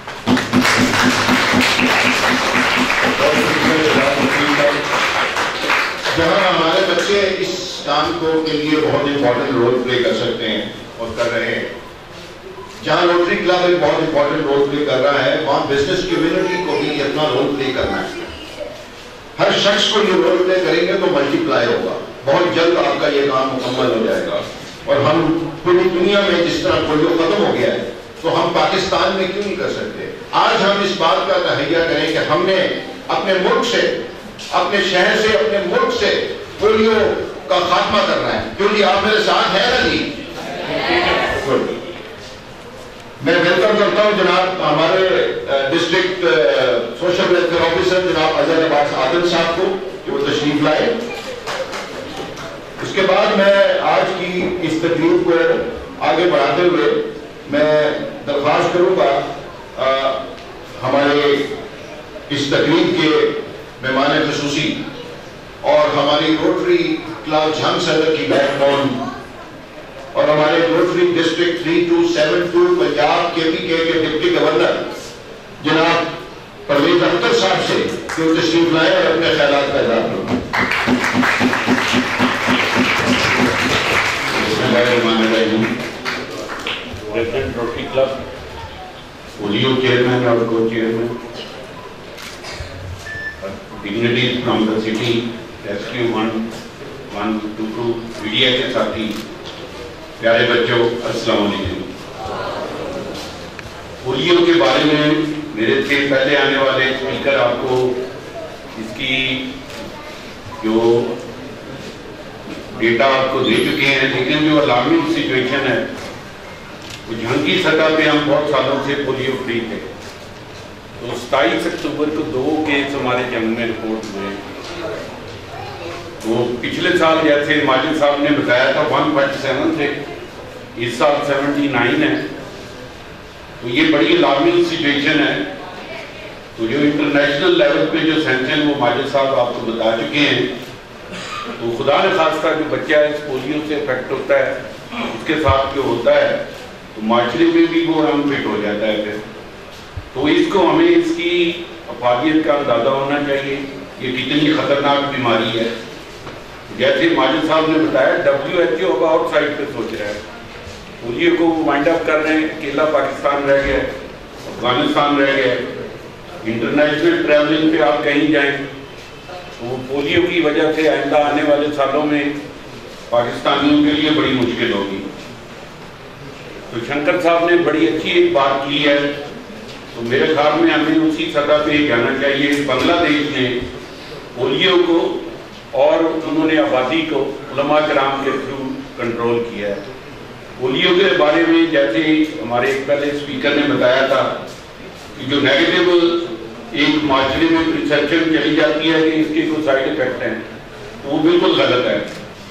جہاں ہمارے بچے اس کام کو کے لیے بہت امپورٹنٹ رول پلے کر سکتے ہیں اور کر رہے ہیں, جہاں روٹری کلب ایک بہت امپورٹنٹ رول پلے کر رہا ہے, وہاں بزنس کمیونٹی کو بھی اپنا رول پلے کرنا ہے. ہر شخص کو یہ رول پلے کریں گے تو ملٹی پلائی ہوگا. بہت جلد آپ کا یہ کام مکمل ہو جائے گا. اور ہم پوری دنیا میں جس طرح پولیو ختم ہو گیا ہے, تو ہم پاکستان میں کیوں نہیں کر سکتے؟ آج ہم اس بات کا تہیہ کریں کہ ہم نے اپنے ملک سے, اپنے شہر سے, اپنے ملک سے پولیو کا خاتمہ کرنا ہے. کیونکہ آپ میرے ساتھ ہیں نا جی؟ میں ویلکم کرتا ہوں جناب ہمارے ڈسٹرکٹ سوشل ویلفیئر آفیسر جناب اظہر عباس عادل صاحب کو, کہ وہ تشریف لائے. اس کے بعد میں آج کی اس تقریب کو آگے بڑھاتے ہوئے میں درخواست کروں گا ہمارے اس تقریب کے مہمان خصوصی اور ہماری روٹری کلب جھنگ صدر کی بیک بون اور ہمارے Rotary district three two seven two Punjab K P کے کے ڈپٹی گورنر جناب پرویز اختر صاحب سے کہ وہ تشریف لائیں اور اپنے خیالات کا اظہار کریں. President Rotary Club, polio chairman اور co chairman, dignitaries from the city, rescue one one two two, media کے ساتھی, پیارے بچوں, السلام علیکم. پولیو کے بارے میں میرے سے پہلے آنے والے اسپیکر آپ کو اس کی جو ڈیٹا آپ کو دے چکے ہیں, لیکن جو الارمنگ سچویشن ہے وہ جھنگ کی سطح پہ ہم بہت سالوں سے پولیو فری تھے. تو ستائیس اکتوبر کو دو کیس ہمارے جنگ میں رپورٹ ہوئے. وہ پچھلے سال جیسے ماجد صاحب نے بتایا تھا ون پوائنٹ سیون تھے, اس سال سیونٹی نائن ہے. تو یہ بڑی الارمنگ سچویشن ہے. تو جو انٹرنیشنل لیول پہ جو سینکشن وہ ماجد صاحب آپ کو بتا چکے ہیں, تو خدا نے خواستہ جو بچہ اس پولیو سے افیکٹ ہوتا ہے, اس کے ساتھ جو ہوتا ہے تو معاشرے میں بھی وہ ہم فٹ ہو جاتا ہے پھر. تو اس کو ہمیں اس کی افادیت کا اندازہ ہونا چاہیے, یہ کتنی خطرناک بیماری ہے. جیسے ماجد صاحب نے بتایا ڈبلیو ایچ او اب آؤٹ سائڈ پہ سوچ رہا ہے, پولیو کو وائنڈ اپ کر رہے ہیں. اکیلا پاکستان رہ گیا, افغانستان رہ گیا. انٹرنیشنل ٹریولنگ پہ آپ کہیں جائیں وہ پولیو کی وجہ سے آئندہ آنے والے سالوں میں پاکستانیوں کے لیے بڑی مشکل ہوگی. تو شنکر صاحب نے بڑی اچھی ایک بات کی ہے, تو میرے خیال میں ہمیں اسی سطح پہ جانا چاہیے. بنگلہ دیش نے پولیو کو اور انہوں نے آبادی کو علماء کرام کے تھرو کنٹرول کیا ہے. پولیو کے بارے میں جیسے ہمارے ایک پہلے اسپیکر نے بتایا تھا کہ جو نیگیٹو ایک معاشرے میں پرسیپشن چلی جاتی ہے کہ اس کے کوئی سائڈ افیکٹ ہیں, تو وہ بالکل غلط ہے.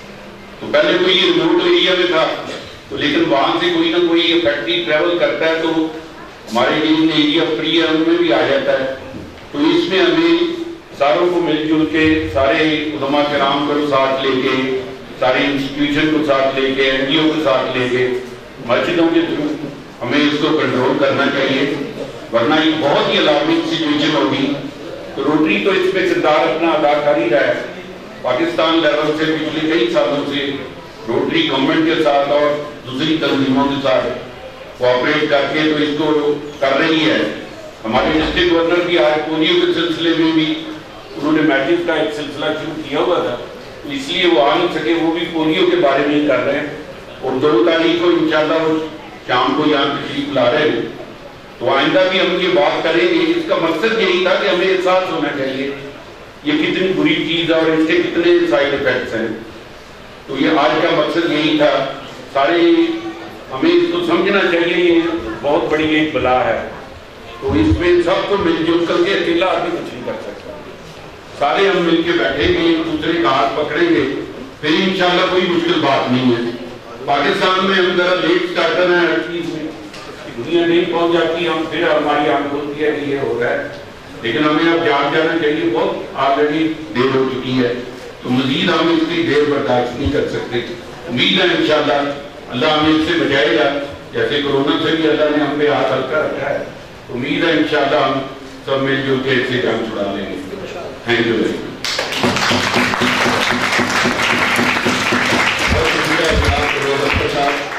تو پہلے کوئی ریموٹ ایریا میں تھا, تو لیکن وہاں سے کوئی نہ کوئی فیکٹری ٹریول کرتا ہے تو ہمارے جن ایریا فری ہے ان میں بھی آ جاتا ہے. تو اس میں ہمیں ساروں کو مل جل کے, سارے علماء کرام کو ساتھ لے کے, سارے انسٹیٹیوشن کو ساتھ لے کے, این جی او کو ساتھ لے کے, مسجدوں کے تھرو ہمیں اس کو کنٹرول کرنا چاہیے, ورنہ یہ بہت ہی الارمنگ سچویشن ہوگی. تو روٹری تو اس میں کردار اپنا ادا کر ہی رہا ہے. پاکستان لیول سے پچھلے کئی سالوں سے روٹری گورنمنٹ کے ساتھ اور دوسری تنظیموں کے ساتھ کوآپریٹ کر کے تو اس کو کر رہی ہے. ہمارے ڈسٹرکٹ گورنر بھی آج پولیو کے سلسلے میں بھی انہوں نے میٹرک کا ایک سلسلہ شروع کیا ہوا تھا, اس لیے وہ آ نہیں سکے, وہ بھی پولیو کے بارے میں کر رہے ہیں. اور دو تاریخ کو انشاءاللہ وہ شام کو یہاں تشریف لا رہے ہیں. تو آئندہ بھی ہم یہ بات کریں گے. اس کا مقصد یہی تھا کہ ہمیں احساس ہونا چاہیے یہ کتنی بری چیز ہے اور اس کے کتنے سائڈ افیکٹس ہیں. تو یہ آج کا مقصد یہی تھا. سارے ہمیں اس کو سمجھنا چاہیے یہ بہت بڑی ایک بلا ہے. تو اس میں سب کو مل جل کر کے, اکیلا آدمی کچھ نہیں کر سکتا. سارے ہم مل کے بیٹھیں گے, ایک دوسرے کا ہاتھ پکڑیں گے, پھر انشاءاللہ کوئی مشکل بات نہیں ہے. پاکستان میں ہم ذرا لیٹ اسٹارٹر ہیں ہر چیز میں, دنیا نہیں پہنچ جاتی, ہم پھر ہماری آنکھ کھلتی ہے کہ یہ ہو رہا ہے. لیکن ہمیں اب جان جانا چاہیے, بہت آلریڈی دیر ہو چکی ہے, تو مزید ہم اس کی دیر برداشت نہیں کر سکتے. امید ہے انشاءاللہ اللہ ہمیں اس سے بچائے گا, جیسے کورونا سے بھی اللہ نے ہم پہ ہاتھ ہلکا رکھا ہے. امید ہے انشاءاللہ ہم سب مل جل کے اس سے جنگ چھڑا لیں گے. Thank you very much.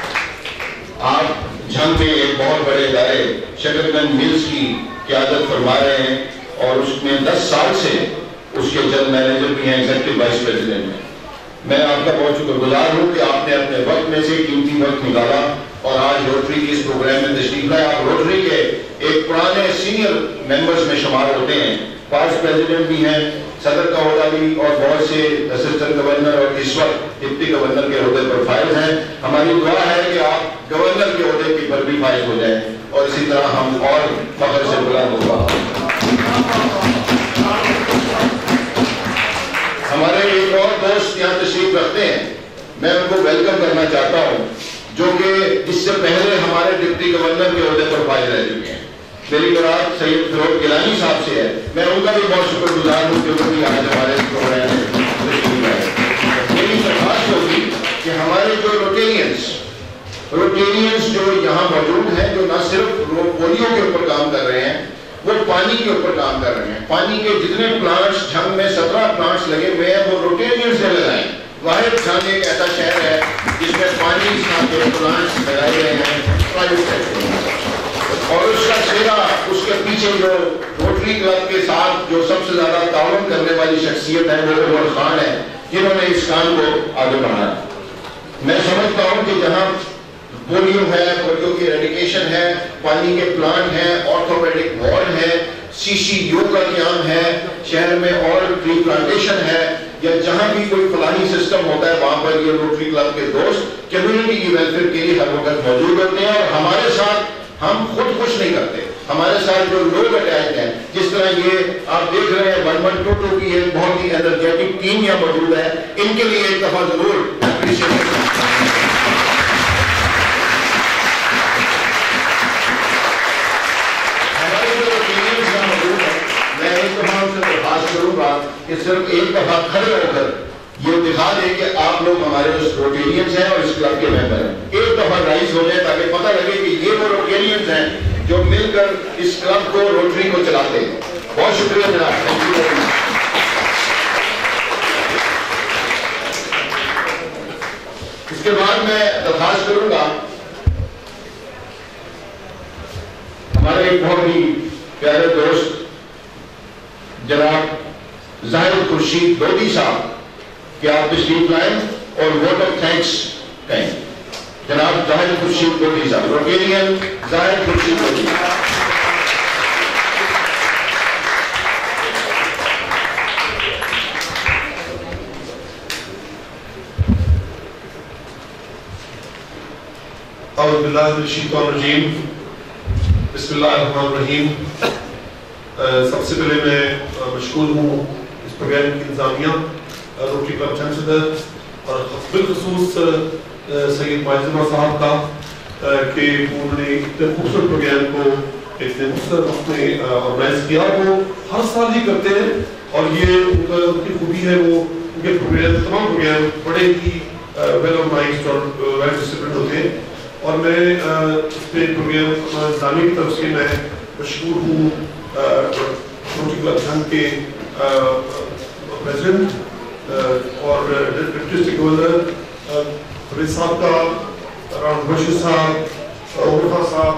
آپ جھنگ میں ایک بہت بڑے ادارے شکرگنج ملز کی قیادت فرما رہے ہیں, اور اس میں دس سال سے اس کے جنرل مینیجر بھی ہیں, ایگزیکٹو وائس پریزیڈنٹ ہیں. میں آپ کا بہت شکر گزار ہوں کہ آپ نے اپنے وقت میں سے قیمتی وقت نکالا اور آج روٹری کی اس پروگرام میں تشریف لائے. آپ روٹری کے ایک پرانے سینئر ممبرز میں شمار ہوتے ہیں, پاسٹ پریزیڈنٹ بھی ہیں, صدر کا عہدہ بھی, اور بہت سے اسسٹنٹ گورنر اور اس وقت ڈپٹی گورنر کے عہدے پر فائز ہیں. ہماری دعا ہے کہ آپ گورنر کے عہدے کی پر بھی فائز ہو جائیں, اور اسی طرح ہم اور فخر سے بلند ہوگا. ہمارے ایک اور دوست یہاں تشریف رکھتے ہیں, میں ان کو ویلکم کرنا چاہتا ہوں, جو کہ اس سے پہلے ہمارے ڈپٹی گورنر کے عہدے پر فائز رہ چکے ہیں. میری مراد سید فروغ گیلانی صاحب سے ہے. میں ان کا بھی بہت شکر گزار ہوں کہ انہوں نے آج ہمارے پروگرام میں. میری درخواست ہوگی کہ ہمارے جو روٹیرینس روٹیرینس جو یہاں موجود ہیں, جو نہ صرف پولیو کے اوپر کام کر رہے ہیں, وہ پانی کے اوپر کام کر رہے ہیں. پانی کے جتنے پلانٹس جھنگ میں سترہ پلانٹس لگے ہوئے ہیں وہ روٹیرینس سے لگائیں. واحد جھنگ ایک ایسا شہر ہے جس میں پانی کے پلانٹس لگائے گئے ہیں پرائیویٹ سیکٹر میں. اور اس کا چہرہ, اس کے پیچھے جو روٹری کلب کے ساتھ جو سب سے زیادہ تعاون کرنے والی شخصیت ہے وہ عمر خان ہے, جنہوں نے اس کام کو آگے بڑھایا. میں سمجھتا ہوں کہ جہاں پولیو ہے, پولیو کی ایریڈیکیشن ہے, پانی کے پلانٹ ہیں, آرتھوپیڈک وارڈ ہے, سی سی یو کا قیام ہے, شہر میں اور ٹری پلانٹیشن ہے, یا جہاں بھی کوئی فلاحی سسٹم ہوتا ہے وہاں پر یہ روٹری کلب کے دوست کمیونٹی کی ویلفیئر کے لیے ہر وقت موجود ہوتے ہیں. اور ہمارے ساتھ ہم خود کچھ نہیں کرتے, ہمارے ساتھ جو لوگ اٹیچ ہیں, جس طرح یہ آپ دیکھ رہے ہیں ون ون ٹو ٹو کی ایک بہت ہی انرجیٹک ٹیم یہاں موجود ہے, ان کے لیے ایک دفعہ ضرور اپریشیٹ. ہمارے جو روٹیرینس یہاں موجود ہیں, میں ایک دفعہ ان سے درخواست کروں گا کہ صرف ایک دفعہ کھڑے ہو کر یہ دکھا دیں کہ آپ لوگ ہمارے اس روٹیرینس ہیں اور اس کلب کے ممبر ہیں. ایک دفعہ رائز ہو جائے تاکہ پتہ لگے کہ یہ وہ روٹیرینس ہیں جو مل کر اس کلب کو, روٹری کو چلاتے ہیں. بہت شکریہ جناب, تھینک یو ویری مچ. اس کے بعد میں درخواست کروں گا ہمارے ایک بہت ہی پیارے دوست جناب زاہد خورشید لودھی صاحب کہ آپ تشریف لائیں اور ووٹ آف تھینکس کہیں. جناب زاہد خورشید لودھی صاحب, روٹیرین زاہد خورشید لودھی. اعوذ باللہ من الشیطان الرجیم. بسم اللہ الرحمن الرحیم. سب سے پہلے میں مشکور ہوں اس پروگرام کی انتظامیہ روٹری کلب جھنگ صدر اور بالخصوص سید ماجد عمر صاحب کا کہ انہوں نے اتنے خوبصورت پروگرام کو اتنے مختصر وقت میں آرگنائز کیا. وہ ہر سال ہی کرتے ہیں اور یہ ان کا ان کی خوبی ہے, وہ ان کے پروگرام تمام پروگرام بڑے ہی ویل آرگنائزڈ اور ویل ڈسپلنڈ ہوتے ہیں. اور میں اس پہ پروگرام انتظامیہ کی طرف سے میں مشکور ہوں روٹری کلب جھنگ کے پریزیڈنٹ اور ڈسٹرکٹ گورنر فرید صاحب کا, راؤنڈ بشیر صاحب, عمر خان صاحب,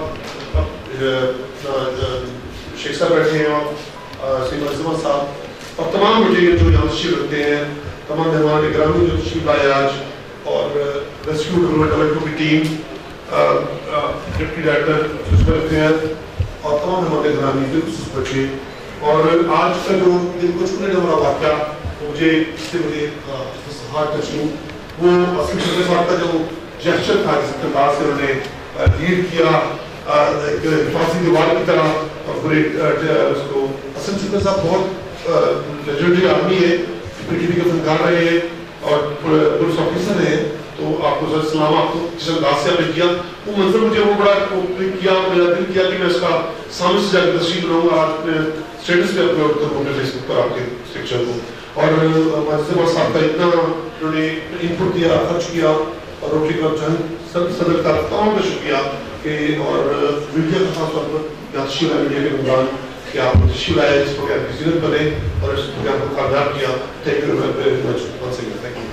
شیخ صاحب بیٹھے ہیں, اور سید مظفر صاحب, اور تمام مٹیریل جو یہاں تشریف رکھتے ہیں, تمام مہمان گرامی جو تشریف لائے آج, اور ریسکیو ڈپارٹمنٹ کی ٹیم, ڈپٹی ڈائریکٹر اور تمام مہمان گرامی بالخصوص بچے. اور آج کا جو دن کو چھونے کا ہمارا واقعہ مجھے اس سے مجھے ہارٹ ٹچنگ, وہ اسلم شکر صاحب کا جو جیسچر تھا جس انداز سے انہوں نے لیڈ کیا ایک حفاظتی دیوار کی طرح, اور پورے اس کو اسلم شکر صاحب بہت لیجنڈری آدمی ہے, پی ٹی وی کے فنکار رہے ہیں اور پولیس آفیسر ہیں. تو آپ کو سر سلام, آپ کو جس انداز سے آپ نے کیا وہ منظر مجھے وہ بڑا کلک کیا, میرا دل کیا کہ میں اس کا سامنے سے جا کے تصویر بناؤں گا, آج اپنے اسٹیٹس پہ اپلوڈ کروں اپنے فیس بک پر آپ کے پکچر کو. اور مظفر صاحب کا اتنا انہوں نے ان پٹ دیا, خرچ کیا, اور روٹری کلب جھنگ صدر کا تمام کا شکریہ کہ, اور میڈیا کا خاص طور پر یہاں تشریف آئے میڈیا کے نگران کہ آپ تشریف آئے, اس پروگرام کی زینت بنے اور اس پروگرام کو کامیاب کیا. Thank you very much. Thank you.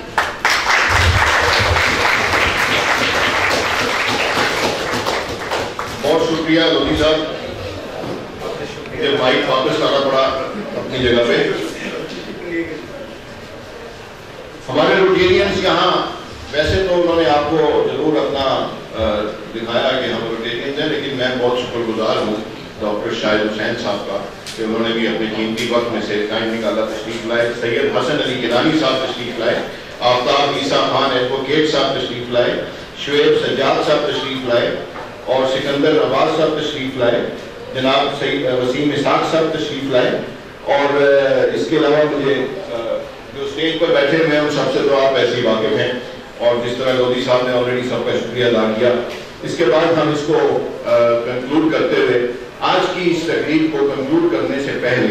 بہت شکریہ لودھی صاحب, یہ مائک واپس لانا پڑا اپنی جگہ پہ. ہمارے روٹیرینس یہاں ویسے تو انہوں نے آپ کو ضرور اپنا دکھایا کہ ہم روٹیرینس ہیں, لیکن میں بہت شکر گزار ہوں ڈاکٹر شاہد حسین صاحب کا کہ انہوں نے بھی اپنے قیمتی وقت میں سے ٹائم نکالا, تشریف لائے. سید حسن علی گیلانی صاحب تشریف لائے, آفتاب عیسیٰ خان ایڈوکیٹ صاحب تشریف لائے, شعیب سجاد صاحب تشریف لائے, اور سکندر نواز صاحب تشریف لائے, جناب وسیم اسحاق صاحب تشریف لائے. اور اس کے علاوہ مجھے جو اسٹیج پر بیٹھے ہوئے ہیں ان سب سے تو آپ ایسے ہی واقف ہیں, اور جس طرح لودھی صاحب نے آلریڈی سب کا شکریہ ادا کیا. اس کے بعد ہم اس کو کنکلوڈ کرتے ہوئے, آج کی اس تقریب کو کنکلوڈ کرنے سے پہلے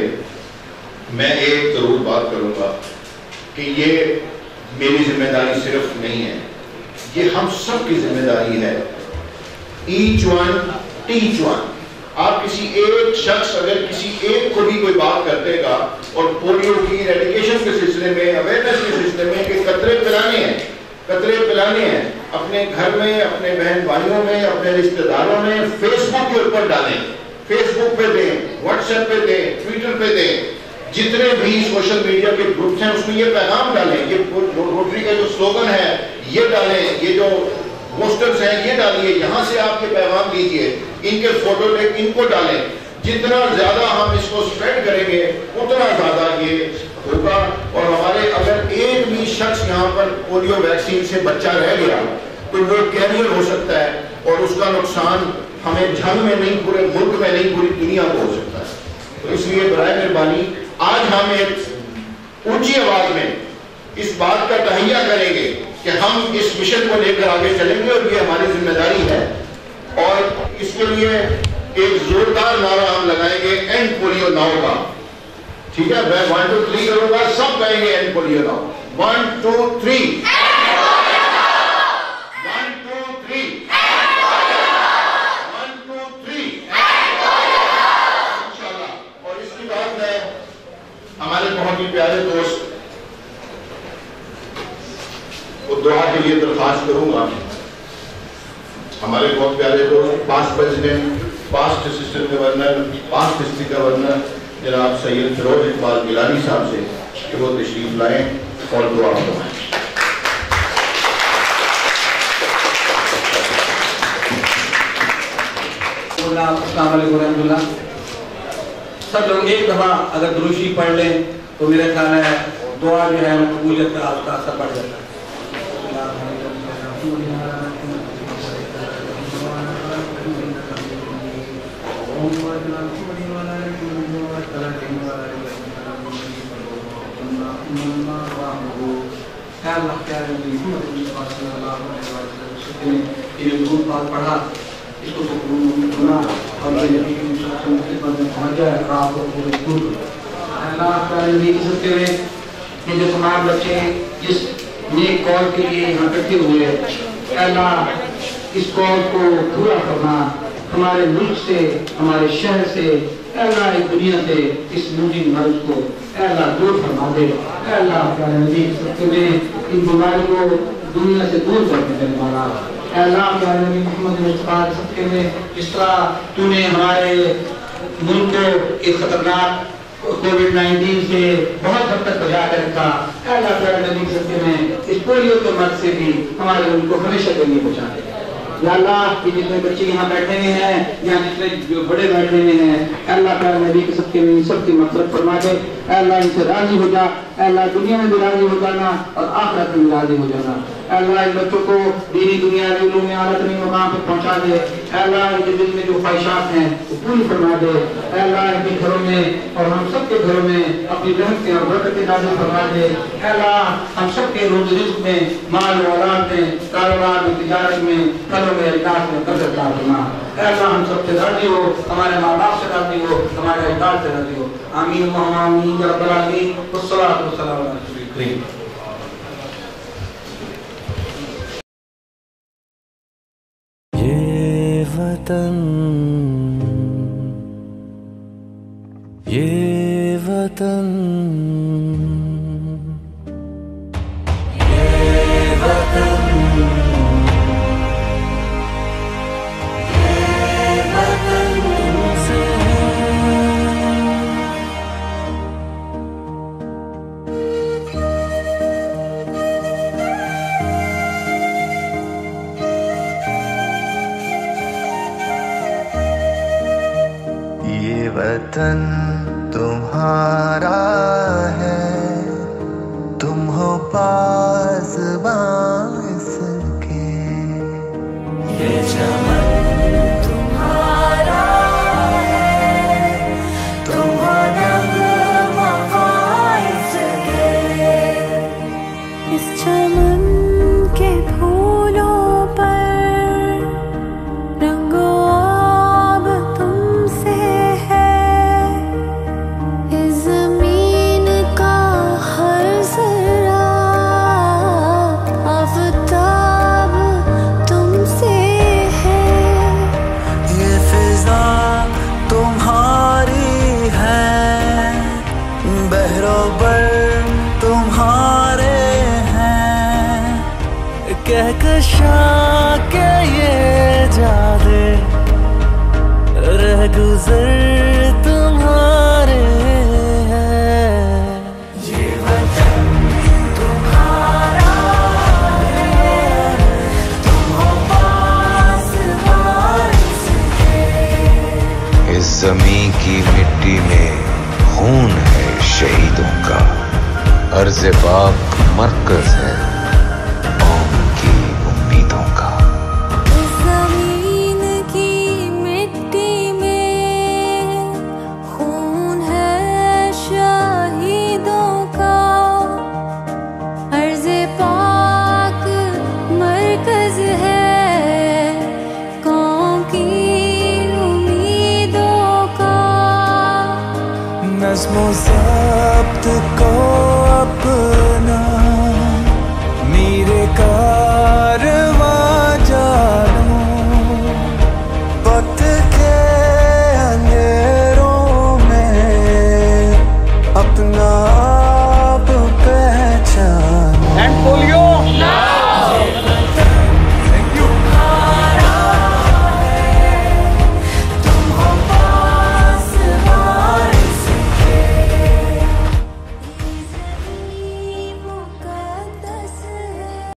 میں ایک ضرور بات کروں گا کہ یہ میری ذمہ داری صرف نہیں ہے, یہ ہم سب کی ذمہ داری ہے. Each one teach one. آپ کسی ایک شخص اگر کسی ایک کو بھی کوئی بات کرتے گا اور پولیو کی ایریڈیکیشن کے سلسلے میں, اویئرنیس کے سلسلے میں کہ قطرے پلانے ہیں, قطرے پلانے ہیں اپنے گھر میں, اپنے بہن بھائیوں میں, اپنے رشتہ داروں میں, فیس بک کے اوپر ڈالیں, فیس بک پہ دیں, واٹس ایپ پہ دیں, ٹویٹر پہ دیں, جتنے بھی سوشل میڈیا کے گروپس ہیں اس میں یہ پیغام ڈالیں, یہ روٹری کا جو سلوگن ہے یہ ڈالیں, یہ جو پوسٹرز ہیں یہ ڈالیے, یہاں سے آپ کے پیغام دیجئے, ان کے فوٹو لے ان کو ڈالیں. جتنا زیادہ ہم اس کو سپریڈ کریں گے اتنا زیادہ یہ ہوگا. اور ہمارے اگر ایک بھی شخص یہاں پر پولیو ویکسین سے بچہ رہ گیا تو وہ کیریئر ہو سکتا ہے, اور اس کا نقصان ہمیں جھنگ میں نہیں, پورے ملک میں نہیں, پوری دنیا کو ہو سکتا ہے. تو اس لیے برائے مہربانی آج ہم ایک اونچی آواز میں اس بات کا تہیہ کریں گے کہ ہم اس مشن کو لے کر آگے چلیں گے, اور یہ ہماری ذمہ داری ہے. اور اس کے لیے ایک زوردار نعرہ ہم لگائیں گے, اینڈ پولیو ناؤ کا. ٹھیک ہے, میں ون ٹو تھری کروں گا, سب کہیں گے end polio now. One two three, one two three, one two three, انشاءاللہ. اور اس کے بعد میں ہمارے بہت ہی پیارے دوست کو دعا کے لیے درخواست کروں گا. ہمارے بہت پیارے دوست past president past assistant governor past district governor جناب سید فیروز اقبال گیلانی صاحب سے کہ وہ تشریف لائیں اور دعا فرمائیں. السلام علیکم ورحمۃ اللہ. سب لوگ ایک دفعہ اگر دروشی پڑھ لیں تو میرا خیال ہے دعا جو ہے قبولیت کا آستہ آستہ بڑھ جاتا ہے. پڑھا اس کو سنا اور پہنچ جائے آپ یہ جو تمام بچے جس نیک کال کے لیے یہاں اکٹھے ہوئے اے اللہ اس کال کو پورا کرنا ہمارے ملک سے ہمارے شہر سے اے اللہ اس دنیا سے اس موجی مرض کو اے اللہ دور فرما دے. اے اللہ پیارے نبی میں ان بیماری کو دنیا سے دور کر کے دینے والا. اے اللہ پیارے نبی محمد مصطفیٰ صدقے میں جس طرح تو نے ہمارے ملک کو اس خطرناک کووڈ نائنٹین سے بہت حد تک بچا کر رکھا. اے اللہ پیارے نبی صدقے میں اس پولیو کے مرض سے بھی ہمارے ملک کو ہمیشہ کے لیے بچا دے. یا اللہ یہ جتنے بچے یہاں بیٹھے ہوئے ہیں یا جتنے جو بڑے بیٹھے ہوئے ہیں اے اللہ پیارے نبی کے صدقے میں سب کی مغفرت فرما دے. اے اللہ ان سے راضی ہو جا. اے اللہ دنیا میں بھی راضی ہو جانا اور آخرت میں بھی راضی ہو جانا. اے اللہ ان بچوں کو دینی دنیا کے علوم میں اعلیٰ ترین مقام پہ پہنچا دے. اے اللہ ان کے دل میں جو خواہشات ہیں وہ پوری فرما دے. اے اللہ ان کے گھروں میں اور ہم سب کے گھروں میں اپنی رحمتیں اور برکتیں نازل فرما دے. اے اللہ ہم سب کے روز رزق میں مال و اولاد میں کاروبار میں تجارت میں پھلوں میں اجلاس میں قدر عطا فرما. اے اللہ ہم سب سے راضی ہو ہمارے ماں باپ سے راضی ہو ہمارے اجداد سے راضی ہو. آمین اللہم آمین یا رب العالمین والصلاۃ والسلام علی رسول الکریم. یہ وطن یہ وطن یہ وطن یہ وطن تم سے یہ وطن تمہارا ہے تم ہو پاسبان اس کے. یہ چمن تمہارا ہے تم ہو نغمہ فائز کے. اس چمن کے پھولوں پر رنگ و آب تم سے ہے. اس زمین کا ہر ذرہ آفتاب تم سے ہے. یہ فضا تمہاری ہے بحر و بر تمہارے ہیں. کہکشاں کے یہ جادے رہ گزر تمہارے ہیں. یہ وطن تمہارا ہے تم ہو پاسبان اس کے. اس زمین کی مٹی میں خون ہے شہیدوں کا. ارض پاک مرکز ہے قوم کی امیدوں کا. اس زمین کی مٹی میں خون ہے شہیدوں کا. عرض پاک مرکز ہے قوم کی امیدوں کا. نظم و ضبط کو اپنا